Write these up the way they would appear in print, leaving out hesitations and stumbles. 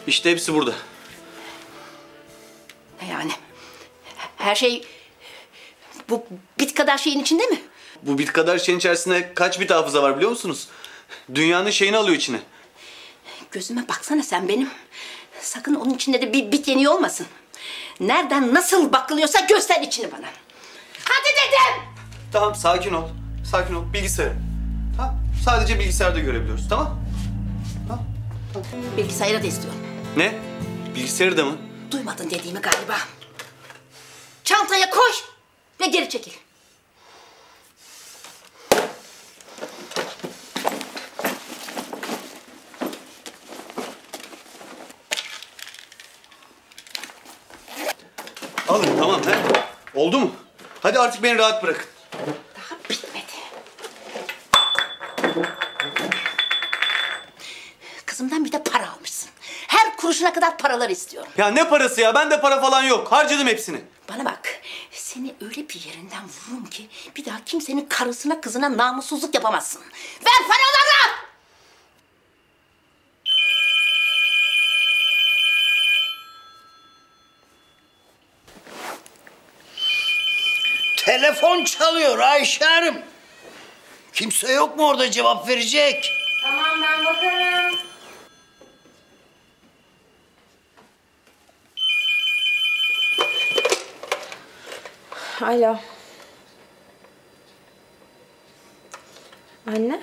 İşte hepsi burada. Yani her şey bu bit kadar şeyin içinde mi? Bu bit kadar şeyin içerisinde kaç bit hafıza var biliyor musunuz? Dünyanın şeyini alıyor içine. Gözüme baksana sen benim. Sakın onun içinde de bir bit yeniği olmasın. Nereden nasıl bakılıyorsa göster içini bana. Hadi dedim! Tamam, sakin ol. Sakin ol. Bilgisayar. Tamam. Sadece bilgisayarda görebiliyoruz. Tamam? Tamam. Bilgisayarı da istiyorum. Ne? Bilgisayarı da mı? Duymadın dediğimi galiba. Çantaya koy ve geri çekil. Alın, tamam. He? Oldu mu? Hadi artık beni rahat bırakın. Daha bitmedi. Kızımdan bir de para almışsın. Her kuruşuna kadar paralar istiyorum. Ya ne parası ya? Bende para falan yok. Harcadım hepsini. Bana bak, seni öyle bir yerinden vururum ki bir daha kimsenin karısına kızına namussuzluk yapamazsın. Ver paraları! Telefon çalıyor Ayşe Hanım. Kimse yok mu orada cevap verecek? Tamam, ben bakarım. Alo. Anne?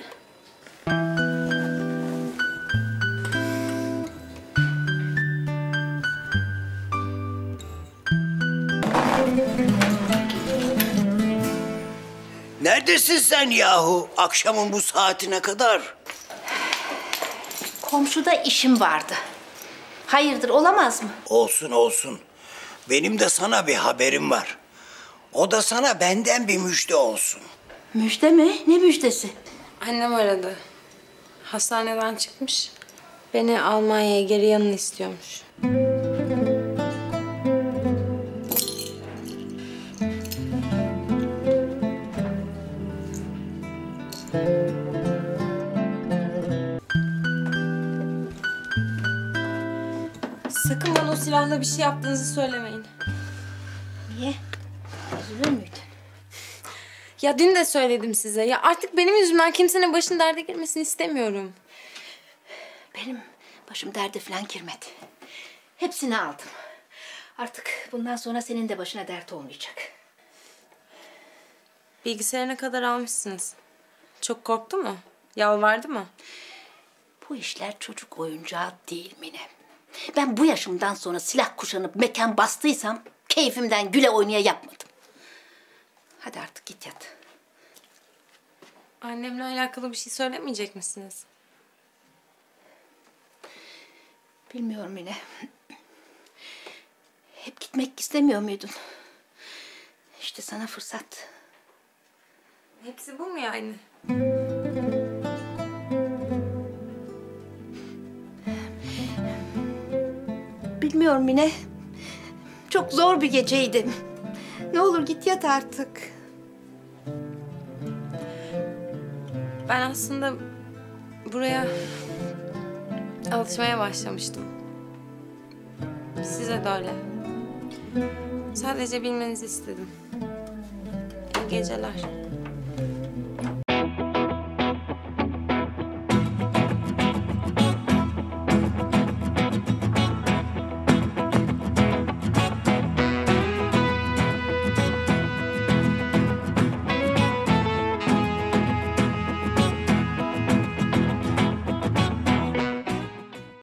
Neredesin sen yahu akşamın bu saatine kadar? Komşuda işim vardı. Hayırdır, olamaz mı? Olsun olsun. Benim de sana bir haberim var. O da sana benden bir müjde olsun. Müjde mi? Ne müjdesi? Annem aradı. Hastaneden çıkmış. Beni Almanya'ya geri yanına istiyormuş. Sakın bana o silahla bir şey yaptığınızı söylemeyin. Niye? Üzülür müydün? Ya dün de söyledim size. Ya artık benim yüzümden kimsenin başının derde girmesini istemiyorum. Benim başım derde falan girmedi. Hepsini aldım. Artık bundan sonra senin de başına dert olmayacak. Bilgisayarına kadar almışsınız. Çok korktu mu? Yalvardı mı? Bu işler çocuk oyuncağı değil Mine. Ben bu yaşımdan sonra silah kuşanıp mekan bastıysam keyfimden güle oynaya yapmadım. Hadi artık git yat. Annemle alakalı bir şey söylemeyecek misiniz? Bilmiyorum Mine. Hep gitmek istemiyor muydun? İşte sana fırsat. Hepsi bu mu yani? Bilmiyorum Mine. Çok zor bir geceydi. Ne olur git yat artık. Ben aslında buraya alışmaya başlamıştım. Size de öyle. Sadece bilmenizi istedim. İyi geceler.